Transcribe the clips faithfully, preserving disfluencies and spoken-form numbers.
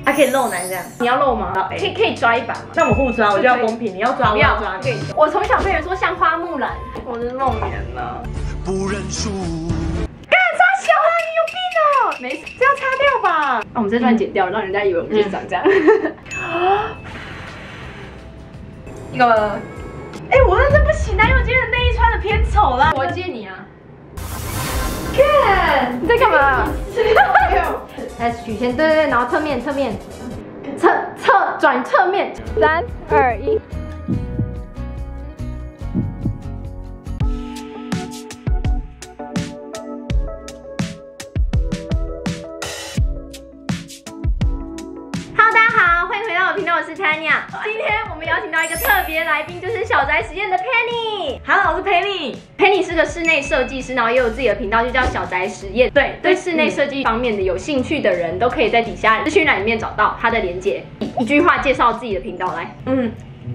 还可以露男这样。 你要露吗？ 可可以可以抓一把吗？ 那我互抓，我就要公平，你要抓我要抓你。 我从小被人说像花木兰，我是梦圆了。不认输。干啥小啊？你有病哦！没事，这要擦掉吧？那、啊、我们这段剪掉，让人家以为我们就是长这样。一个，哎、欸，我真的不行啊，因为我今天的内衣穿的偏丑啦。我借你啊。看你在干嘛？开始曲线，对对对，然后侧面侧面，侧侧转侧面，三二一。我是 Tanya， 今天我们邀请到一个特别来宾，就是小宅实验的 Penny。Hello， 我是 Penny。 Penny 是个室内设计师，然后也有自己的频道，就叫小宅实验。对，对室内设计方面的有兴趣的人都可以在底下资讯栏里面找到他的连结。一句话介绍自己的频道来。嗯。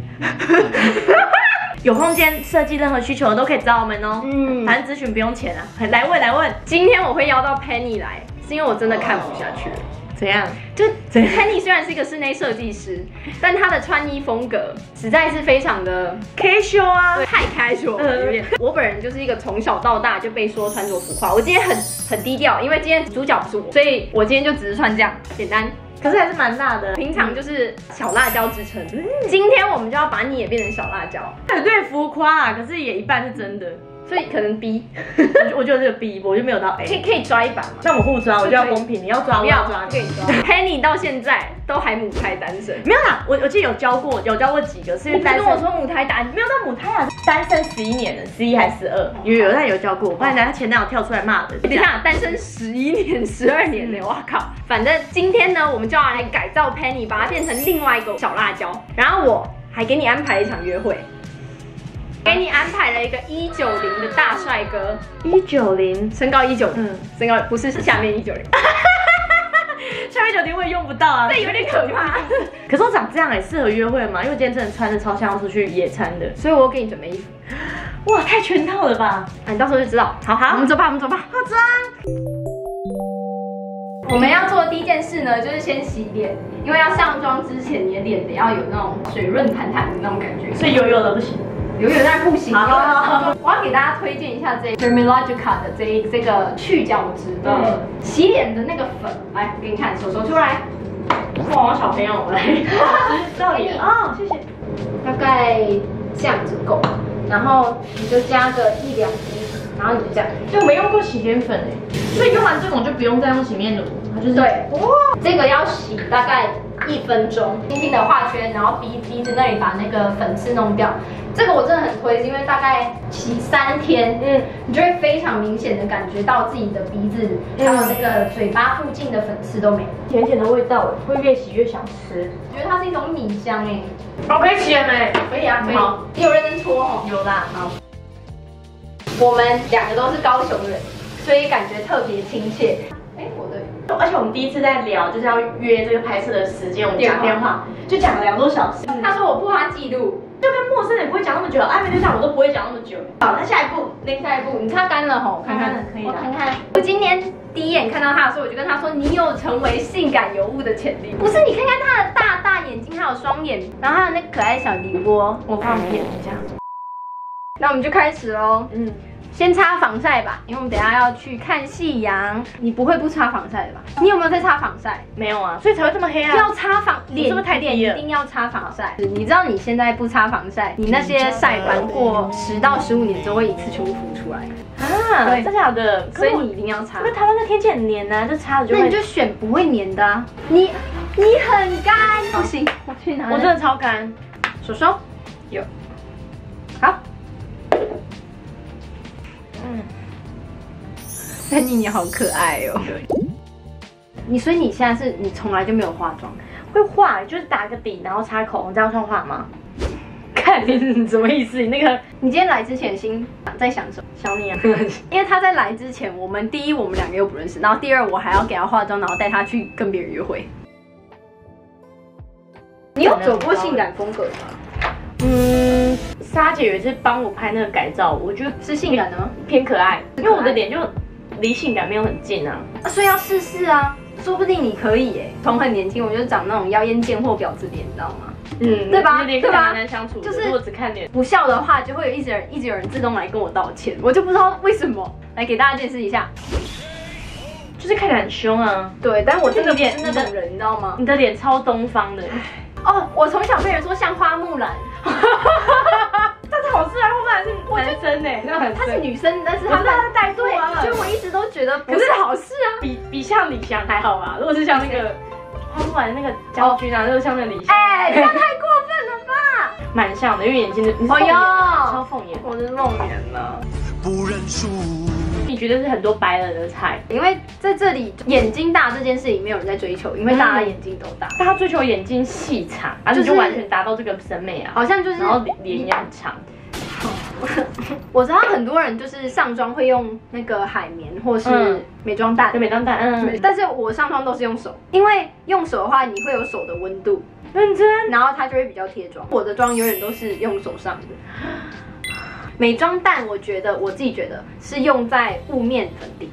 有空间设计任何需求的都可以找我们哦。嗯，反正咨询不用钱啊。来问来问， 今天我会邀到 Penny 来，是因为我真的看不下去了。 怎样？ 就 Penny 虽然是一个室内设计师，但她的穿衣风格实在是非常的 casual 啊， 太 casual 了，有点。我本人就是一个从小到大就被说穿着浮夸，我今天很很低调，因为今天主角不是我，所以我今天就只是穿这样简单， 可是还是蛮辣的。 平常就是小辣椒之称，嗯、今天我们就要把你也变成小辣椒， 有点浮夸啊，可是也一半是真的。 所以可能 B， 我觉得这个 B， 我就没有到 A。 可以可以抓一把吗？ 那我互抓，我就要公平，你要抓我要抓， 可以抓。Penny 到现在都还母胎单身， 没有啦，我我记得有教过，有教过几个是单身。 跟我说母胎单， 没有到母胎啊，单身十一年了，十一还是十二？有有他有教过，不然他前男友跳出来骂的。 等一下，单身十一年、十二年呢，我靠！反正今天呢，我们就要来改造 Penny， 把它变成另外一个小辣椒，然后我还给你安排一场约会。给你安排了一个一九零的大帅哥， 一九零， 身高一九零，身高不是下面一九零， 下面一九零我也用不到啊， 这有点可怕。 可是我长这样也适合约会吗？因为我今天真的穿的超像要出去野餐的， 所以我给你准备衣服。 哇，太全套了吧？ 啊，你到时候就知道。好好，我们走吧，我们走吧。 好走。 我们要做的第一件事呢，就是先洗脸，因为要上妆之前，你的脸得要有那种水润弹弹的那种感觉， 所以油油的不行。 有有但不行。好，我要给大家推荐一下这 Dermalogica 的这这个去角质的洗脸的那个粉，来，我给你看，手手出来。 哇，小朋友来，到底哦，谢谢。 大概这样子够，然后你就加个一两滴，然后你就这样。 就我没用过洗脸粉哎，所以用完这种就不用再用洗面乳，它就是对。哇，这个要洗大概一分钟，轻轻的画圈，然后鼻鼻子那里把那个粉刺弄掉。这个我真的很推，因为大概洗三天，嗯，你就会非常明显的感觉到自己的鼻子还有那个嘴巴附近的粉刺都没了， 甜甜的味道，会越洗越想吃。 我觉得它是一种米香哎。 我可以洗了没？ 可以啊，可以。你有认真搓哦？ 有啦。 好。我们两个都是高雄人，所以感觉特别亲切。哎，我的。 而且我们第一次在聊，就是要约这个拍摄的时间，我们讲电话就讲了两个多小时。 他说我不花记录。 就跟陌生人不会讲那么久，暧昧对象我都不会讲那么久。好，那下一步， 那下一步，你擦干了吼， 看看可以了。 我看看，我今天第一眼看到他的时候，我就跟他说，你有成为性感尤物的潜力。不是，你看看他的大大眼睛，还有双眼，然后还有那可爱小梨窝， 我放眼一下。 那我们就开始喽。嗯。先擦防晒吧，因为我们等一下要去看夕阳。你不会不擦防晒的吧？你有没有在擦防晒？ 没有啊，所以才会这么黑啊。 要擦防脸，是不是太低了？一定要擦防晒。你知道你现在不擦防晒，你那些晒斑过十到十五年之后会一次全部浮出来啊？对，真的假的？ 所以你一定要擦。 因为台湾的天气很黏啊，这擦了就会。 那你就选不会黏的啊。你你很干，不行，我去拿。 我真的超干， 手手有，好。嗯。Penny你好可爱哦！你所以你现在是你从来就没有化妆？ 会画，就是打个底，然后擦口红，这样算画吗？看你什么意思？你那个， 你今天来之前心在想什么？ 想你啊！ 因为他在来之前，我们第一我们两个又不认识，然后第二我还要给他化妆，然后带他去跟别人约会。你有走过性感风格吗？ 嗯，莎姐有一次帮我拍那个改造，我觉得是性感的吗？ 偏可爱，因为我的脸就离性感没有很近啊， 所以要试试啊。 说不定你可以哎。从很年轻我就长那种妖艳贱货婊子脸，你知道吗？ 嗯， 对吧？ 对吧？难相处，就是如果只看脸不笑的话，就会有一直人一直有人自动来跟我道歉，我就不知道为什么。来给大家解释一下， 就是看起来很凶啊。 对，但我真的不是那种人，你知道吗？ 你的脸超东方的。 哦，我从小被人说像花木兰。 但是好自然，花木兰是男生呢， 她是女生，但是她她带错了。 所以我一直都觉得不是好事啊。 比比像李翔还好吧？如果是像那个花木兰那个将军啊，就像那李翔。 哎，这样太过分了吧？ 蛮像的，因为眼睛的。 哦哟， 超凤眼， 我是梦圆了。 不认输。 你觉得是很多白人的菜？ 因为在这里眼睛大这件事情没有人在追求，因为大家眼睛都大。 大家追求眼睛细长，而且就完全达到这个审美啊。 好像就是， 然后脸也很长。 我知道很多人就是上妆会用那个海绵或是美妆蛋， 美妆蛋，嗯。 但是我上妆都是用手，因为用手的话你会有手的温度， 认真， 然后它就会比较贴妆。我的妆永远都是用手上的。美妆蛋，我觉得我自己觉得是用在雾面粉底。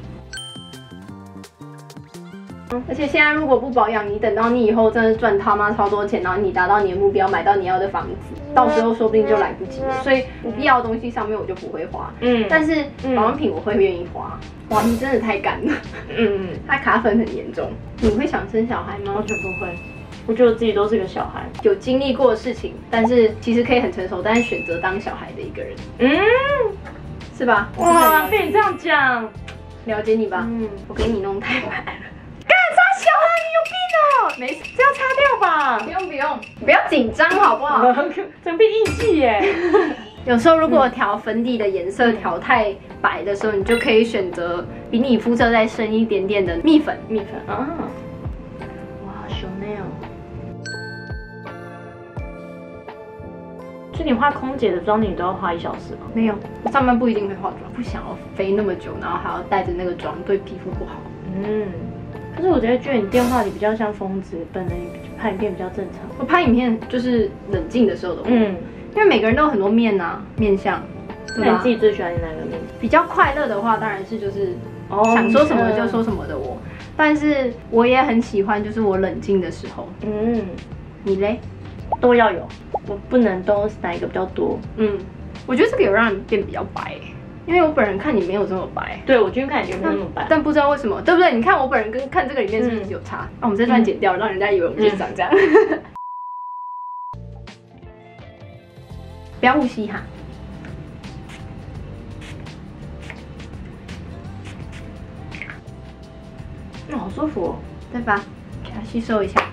而且现在如果不保养，你等到你以后真的赚他妈超多钱，然后你达到你的目标，买到你要的房子，到时候说不定就来不及了。所以不必要的东西上面我就不会花，嗯，但是保养品我会愿意花。哇，你真的太干了，嗯，它卡粉很严重。你会想生小孩吗？ 完全不会。我觉得我自己都是个小孩， 有经历过的事情，但是其实可以很成熟，但是选择当小孩的一个人，嗯，是吧？ 哇，被你这样讲， 了解你吧？嗯，我给你弄太白了，干擦小啊，你有病哦！没事， 这要擦掉吧？ 不用不用，不要紧张好不好？ 整片印记耶。 有时候如果调粉底的颜色调太白的时候，你就可以选择比你肤色再深一点点的蜜粉，蜜粉啊。 哇 ，Chanel。所以你画空姐的妆，你都要画一小时吗？ 没有，上班不一定会化妆，不想要飞那么久，然后还要带着那个妆，对皮肤不好。嗯， 可是我觉得觉得你电话里比较像疯子，本人拍影片比较正常。 我拍影片就是冷静的时候的我，嗯，因为每个人都有很多面啊，面相。 那你自己最喜欢哪个面？ 比较快乐的话，当然是就是想说什么就说什么的我，但是我也很喜欢就是我冷静的时候。嗯，你嘞？ 都要有，我不能都哪一个比较多。 嗯，我觉得这个有让你变比较白，因为我本人看你没有这么白。 对，我今天看你没有那么白， 但不知道为什么，对不对？你看我本人跟看这个里面是不是有差？啊，我们这段剪掉，让人家以为我们就是长这样。不要呼吸哈。 嗯，好舒服哦， 对吧？给它吸收一下。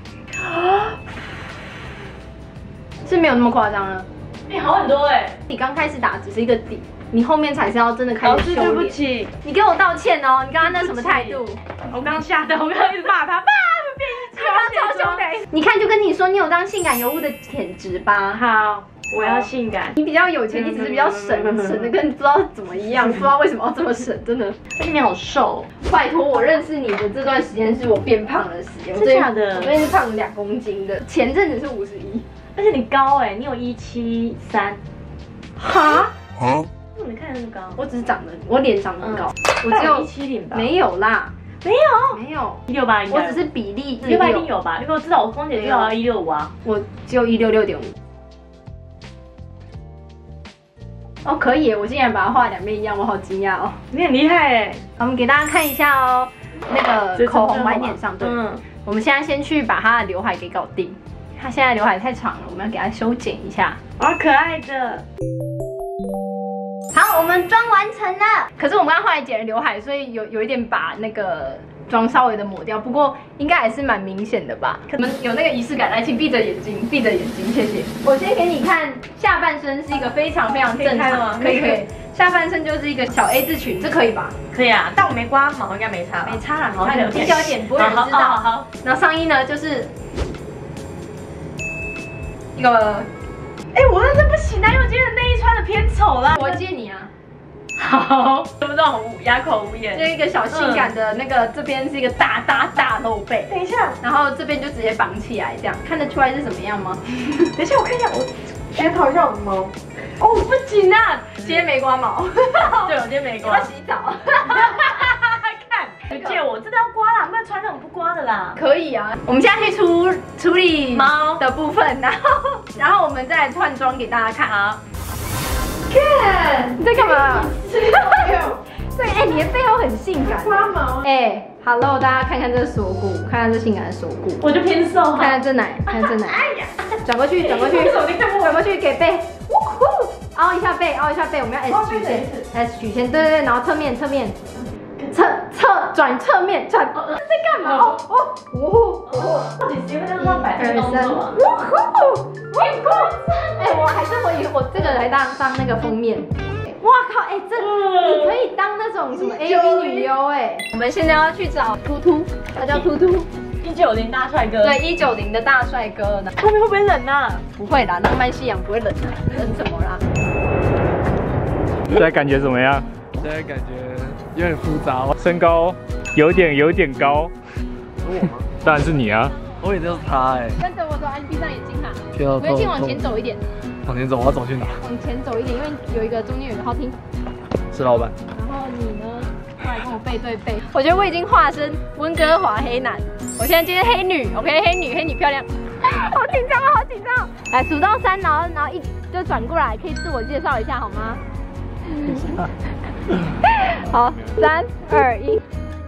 是没有那么夸张了， 你好很多哎！ 你刚开始打只是一个底，你后面才是要真的开始修炼。对不起，你给我道歉哦！你刚刚那什么态度？ 我刚吓到，我刚刚一直骂他，爸，变一只， 他超凶的。你看，就跟你说，你有当性感尤物的潜质吧？ 好，我要性感。 你比较有钱，你只是比较省，省的跟不知道怎么一样，不知道为什么要这么省，真的。 而且你好瘦， 拜托，我认识你的这段时间是我变胖的时间， 真的假的？ 我最近是胖了两公斤的，前阵子是五十一。 而且你高哎，你有一七三， 哈？ 啊？ 怎么你看那么高？ 我只是长得，我脸长得很高，我只有一七零吧？ 没有啦， 没有， 没有， 一六八应该。 我只是比例， 一六八一定有吧？如果知道我空姐就要一六五啊， 我只有一六六点五。哦，可以，我竟然把它画两边一样，我好惊讶哦！ 你很厉害哎。 我们给大家看一下哦，那个口红白点上，对，嗯，我们现在先去把它的刘海给搞定。他现在刘海太长了，我们要给它修剪一下。 好可爱的。 好，我们妆完成了。可是我们刚后来剪了刘海，所以有有一点把那个妆稍微的抹掉，不过应该还是蛮明显的吧。我们有那个仪式感，来，请闭着眼睛，闭着眼睛，谢谢。我先给你看，下半身是一个非常非常正常的，可以可以。下半身就是一个小 A 字裙，这可以吧？ 可以啊，但我没刮毛，应该没差。 没差啦，你看低调一点，不会有人知道。好，好。然后上衣呢，就是。一个， 哎，我认真不行啊，因为我今天的内衣穿的偏丑了。 我借你啊。 好，怎么这种哑口无言？ 就一个小性感的那个，这边是一个大大大露背。 等一下， 然后这边就直接绑起来，这样看得出来是怎么样吗？ 等一下，我看一下，我检讨一下我的毛。 哦，不行啊，今天没刮毛。 对，我今天没刮。 要洗澡。 看，就借我我真的要刮啦，不能穿那种不刮的啦。 可以啊，我们现在去处处理猫的部分，然后然后我们再来换装给大家看啊。看你在干嘛？对，哎、欸，你的背后很性感。刮毛。哎、欸、，Hello， 大家看看这锁骨，看看这性感的锁骨。 我就偏瘦。 看看这奶，看看这奶。哎呀，转过去，转过去，转过去给背。凹一下背，凹一下背，我们要 S 曲线 ，S 曲线，对对对，然后侧面，侧面，侧侧转侧面转，这在干嘛？哦哦哦哦！ 到底谁会在那摆这个动作啊？ 哇呼！哎，我还是我以我这个来当当那个封面。哇靠！哎，这你可以当那种什么 A V 女优哎。我们现在要去找突突，他叫突突。 一九零大帅哥。 对，一九零的大帅哥呢。 后面会不会冷啊？ 不会啦，浪漫夕阳不会冷的，冷什么啦？ 现在感觉怎么样？ 现在感觉有点复杂。 身高有点有点高。 是我吗？ 当然是你啊！ 我以为就是他哎。 跟着我走，你闭上眼睛哈。 我眼睛往前走一点。 往前走，我要走去哪？ 往前走一点，因为有一个中间有一个好听。 是老板。 然后你呢，过来跟我背对背。我觉得我已经化身温哥华黑男，我现在今天黑女 ，OK， 黑女黑女漂亮。好紧张啊，好紧张！来数到三，然后然后一就转过来，可以自我介绍一下好吗？好，三二一。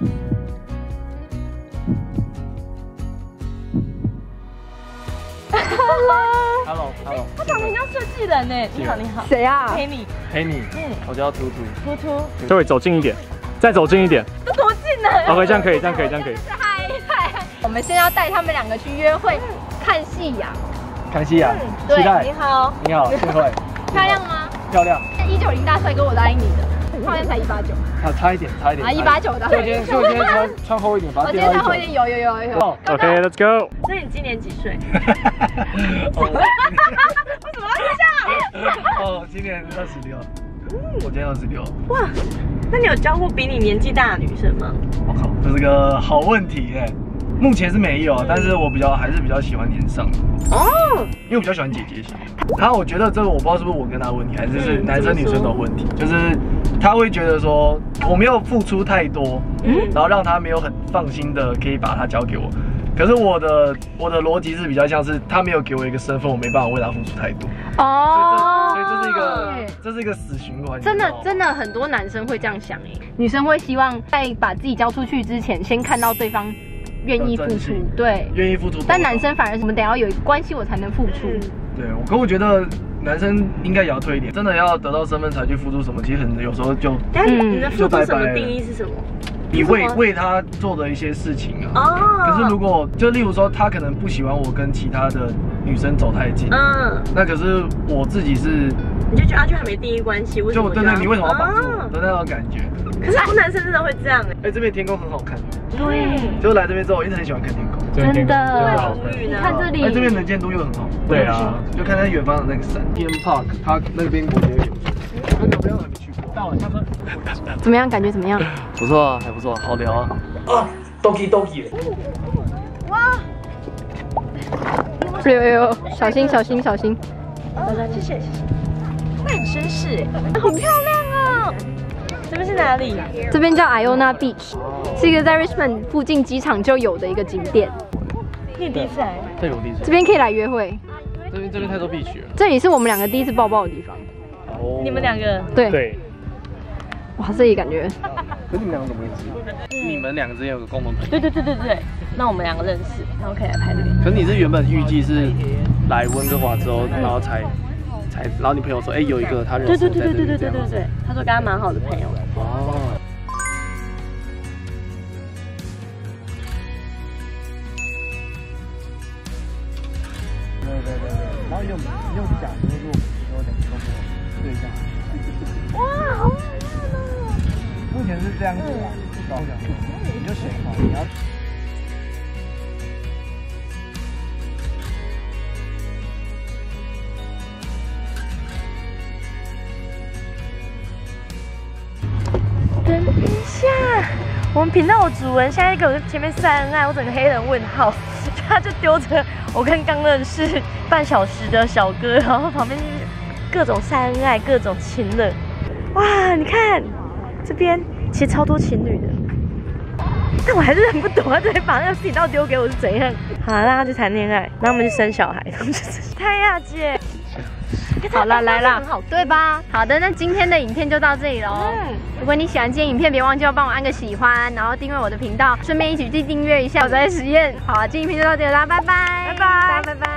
Hello，Hello， 他长得很像设计人呢。你好，你好。 谁啊？ 黑你。 黑你。嗯，我叫图图。 突突。 这位走近一点，再走近一点。 都多近呢 ？OK， 这样可以，这样可以，这样可以。 嗨嗨！我们现在要带他们两个去约会，看夕阳。 看夕阳。 对， 期待。 你好。 你好，幸会。 漂亮吗？ 漂亮。 一九零大帅哥，我答应你的，好像才一八九。 差差一点，差一点。 啊，一八九的。 所以今天，所以我今天穿穿厚一点，把它我今天穿厚一点，有有有有。 OK，Let's go。 所以你今年几岁？ 为什么要这样？ 哦，今年二十六。我今年二十六。 哇，那你有交过比你年纪大的女生吗？ 我靠，这是个好问题哎。目前是没有，但是我比较还是比较喜欢年上的哦，因为我比较喜欢姐姐型。他我觉得这个我不知道是不是我跟他的问题，还是是男生女生的问题，就是他会觉得说我没有付出太多，嗯，然后让他没有很放心的可以把他交给我。可是我的我的逻辑是比较像是他没有给我一个身份，我没办法为他付出太多。哦，所以这所以这是一个这是一个死循环。 真的真的很多男生会这样想哎，女生会希望在把自己交出去之前，先看到对方愿意付出，对， 愿意付出。但男生反而我们得要有关系我才能付出。 对，可我觉得男生应该也要退一点，真的要得到身份才去付出什么，其实很有时候就但你的付出什么定义是什么？ 你为为他做的一些事情啊。哦。可是如果就例如说他可能不喜欢我跟其他的女生走太近，嗯，那可是我自己是， 你就觉得啊，就还没定义关系，为什么？ 就对对，你为什么要绑住我的那种感觉？ 可是很多男生真的会这样哎。 哎，这边天空很好看。 对。 就来这边之后，我一直很喜欢看天空。 真的。 你看这里。 哎，这边能见度又很好。 对啊。 就看在远方的那个山。T M Park， 它那边国节有。那个没有还没去过。到了，下车。 怎么样？感觉怎么样？ 不错啊，还不错，好聊啊。啊 ，Doki Doki。 哇！有有有，小心小心小心。 好的，谢谢谢谢。那很绅士哎，好漂亮哦。这边是哪里？ 这边叫 Iona Beach， 是一个在 Richmond 附近机场就有的一个景点。 你第一次来？ 这有第一次。 这边可以来约会。 这边这边太多 beach 了。 这里是我们两个第一次抱抱的地方。 哦。 你们两个？ 对。 对。 哇，这里感觉。 可是你们两个怎么认识？你们两个之间有个共同朋友。 对对对对对。那我们两个认识，然后可以来拍这边。 可是你是原本预计是来温哥华之后，然后才才，然后你朋友说，哎，有一个他认识。 对对对对对对对对，他说跟他蛮好的朋友。哦。 对对对对，然后用用假的录，然后两个都对象。 哇，好漂亮哦！ 目前是这样子啊，高讲，你就选好，你要。 等一下，我们频道的主人现在给我前面晒恩爱，我整个黑人问号，他就丢着我跟刚认识半小时的小哥，然后旁边就是各种晒恩爱，各种情乐。哇，你看这边其实超多情侣的。 但我还是很不懂，他直接把那个频道丢给我是怎样？好，让他去谈恋爱，然后我们去生小孩。泰亚姐， 好了，来了，对吧？好的，那今天的影片就到这里喽。 嗯， 如果你喜欢今天影片，别忘记要帮我按个喜欢，然后订阅我的频道，顺便一起去订阅一下我在实验。好，今天影片就到这里啦，拜拜， 拜拜， 拜拜。